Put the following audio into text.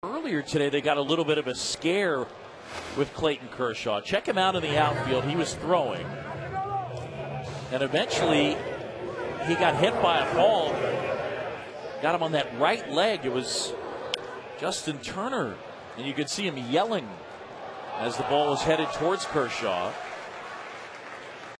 Earlier today, they got a little bit of a scare with Clayton Kershaw. Check him out in the outfield. He was throwing. And eventually, he got hit by a ball. Got him on that right leg. It was Justin Turner. And you could see him yelling as the ball was headed towards Kershaw.